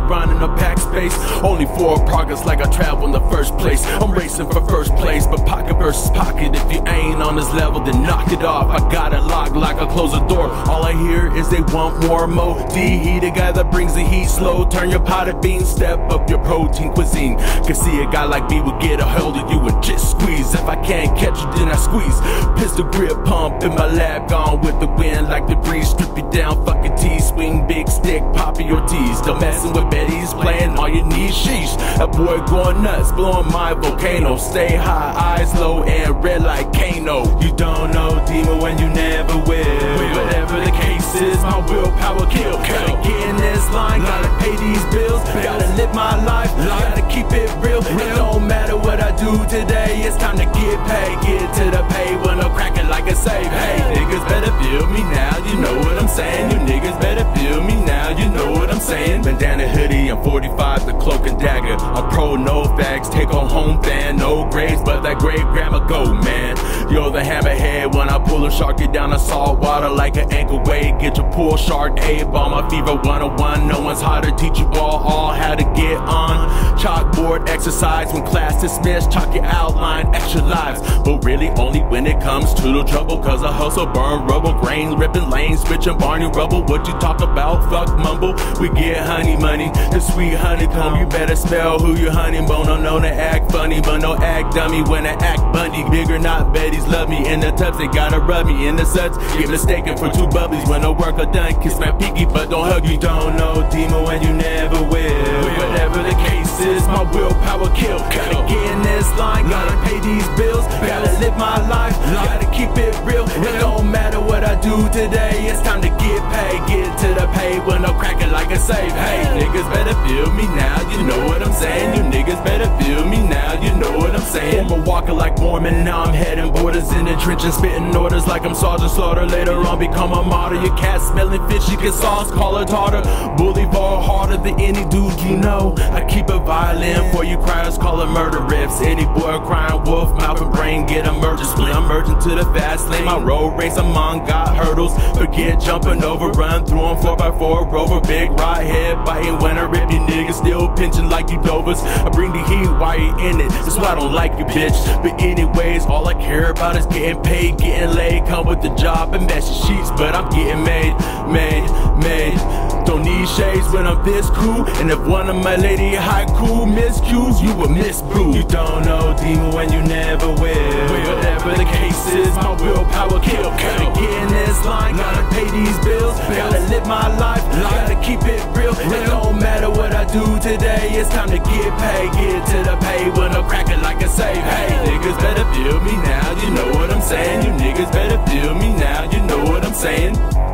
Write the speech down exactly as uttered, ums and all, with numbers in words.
around in a packed space. Only for progress like I travel in the first place. I'm racing for first place, but pocket versus pocket. If you ain't on this level, then knock it off. I got it locked like I close the door. All I hear is they want more mo. D-heat, a guy that brings the heat slow. Turn your pot of beans, step up your protein cuisine. Can see a guy like me would get a hold of you and just squeeze. If I can't catch you, then I squeeze. Pistol grip pump in my lab, gone with the wind like the breeze. Strip you down, fucking T, swing big stick, Poppy Ortiz. Still messing with Betty's, playing all you need, sheesh. That boy going nuts, blowing my volcano. Stay high, eyes low, and red like Kano. You don't know Dima when you never will. Whatever the case is, my willpower kill. Gotta get in this line, gotta pay these bills, gotta live my life, gotta keep it real. It don't matter what I do today, it's time to get paid. Get to the pay when I'm cracking like a safe. Hey, niggas better feel me now, you know what I'm saying. You niggas better feel me now, you know what I'm saying. Bandana hoodie and forty-five, the cloak and dagger. I'm pro, no fags, take on home fan, no grades, but that great grandma go, man. Yo, the hammerhead when I pull a shark, get down the salt water like an ankle weight. Get your pool shark, A-bomb, my fever one oh one. No one's harder, teach you all, all how to get on. Chalkboard exercise when class dismissed, chalk your outline, extra lives. But really only when it comes to the trouble, cause I hustle, burn rubble, grain, ripping lanes, switching Barney rubble. What you talk about, fuck mumble. We get honey money, the sweet honeycomb. You better spell who your honeymoon. Don't know to act funny, but no act dummy when I act bunny. Bigger not Betty's love me in the tubs, they gotta rub me in the suds. Get mistaken for two bubblies when the work are done. Kiss my pinky but don't hug. You don't know Dima when you never will. Whatever the case is, my willpower kill. Gotta get in this line, gotta pay these bills, gotta live my life, gotta keep it real. It don't matter what I do today, it's time to get paid. Get to the pay when I'm cracking like a safe. Hey, niggas better feel me now, you know what I'm saying. You niggas better feel me now, you know what I'm saying. Former walker like Mormon, now I'm heading borders in the trenches, spitting orders like I'm Sergeant Slaughter. Later on become a martyr. Your cat smelling fish, you get sauce, call her tartar. Boulevard harder than any dude you know. I keep it violent for you criers, call it murder riffs. Any boy crying wolf, mouth and brain get emergent split. I'm merging to the fast lane, my road race among got hurdles. Forget jumping over, run through them four by four rover. Big ride head biting when I rip you niggas, still pinching like you dovers. I bring the heat while you in it, that's why I don't like you bitch. But anyways, all I care about is getting paid, getting laid. Come with the job and messy sheets, but I'm getting made, made, made. Don't need shades when I'm this cool. And if one of my lady haiku miscues, you will miss boo. You don't know Dima when you never will. Whatever the case is, my willpower kill. Gotta get in this line, gotta pay these bills, gotta live my life, gotta keep it real. It don't matter what I do today, it's time to get paid. Get to the pay when I'm cracking like a safe. Hey, niggas better feel me now, you know what I'm saying. You niggas better feel me now, you know what I'm saying.